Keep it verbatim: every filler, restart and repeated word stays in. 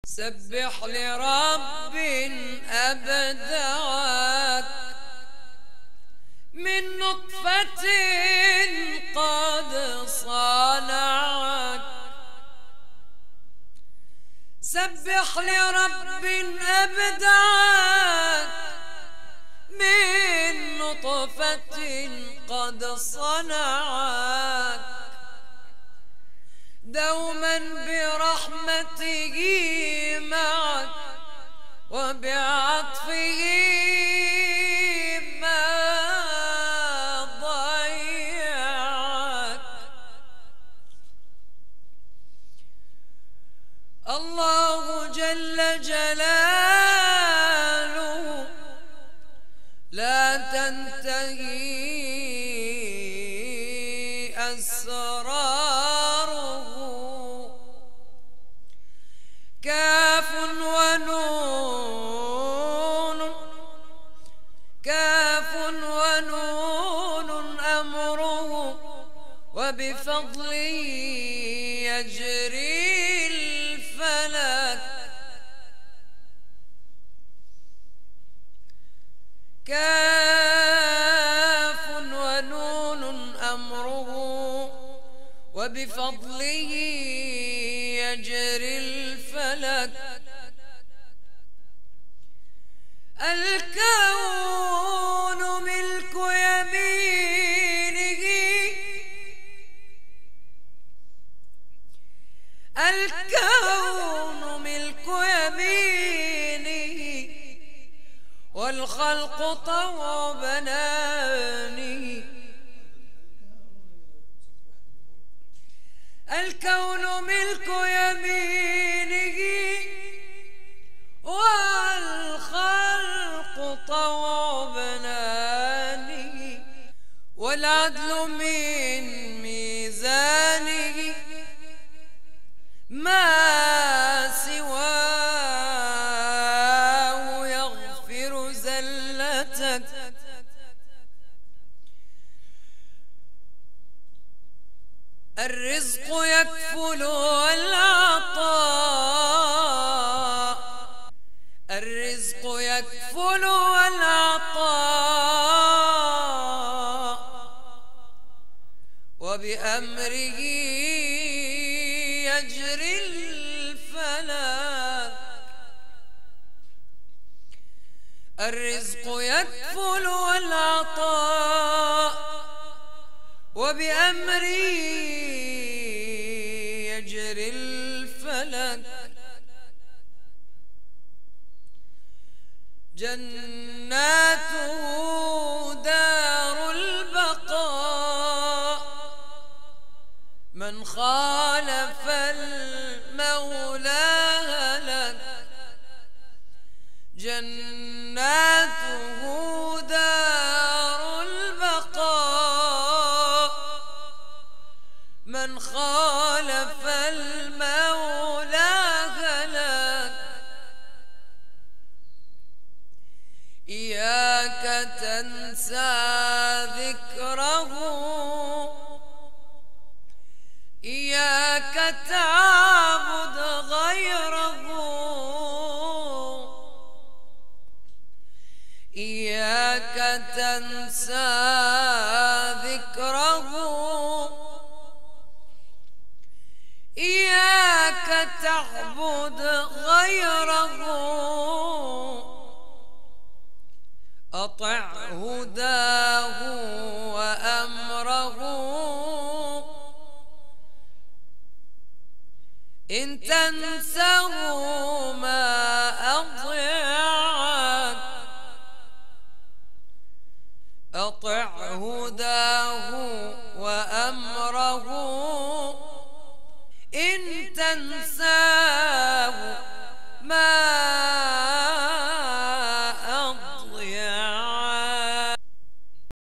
سبح لرب أبدعك من نطفة قد صنعك. سبح لرب أبدعك من نطفة قد صنعك، دوما برحمته معك وبعطفه ما ضيعك. الله جل جلاله لا تنتهي أسراره، كاف ونون كاف ونون أمره، وبفضله يجري الفلك. كاف ونون أمره، وبفضله يجري الفلك. الكون ملك يمينه، الكون ملك يمينه، والخلق طوع بنانه. الكون ملك يمينه، والخلق طوع بنانه، والعدل من ميزانه، ما سواه يغفر زلتك. الرزق يكفل والعطاء، الرزق يكفل والعطاء، وبأمره يجري الفلك. الرزق يكفل والعطاء، وبأمره يجري الفلك. جناته دار البقاء، من خالف المولى هلك. جناته دار البقاء، من خالف المولى هلك. إياك تنسى ذكره، إياك تعبد غيره، إياك تنسى ذكره، إياك تعبد غيره. أطع هداه وأمره، إن تنسه ما أضيعك. أطع هداه وأمره، إن تنسى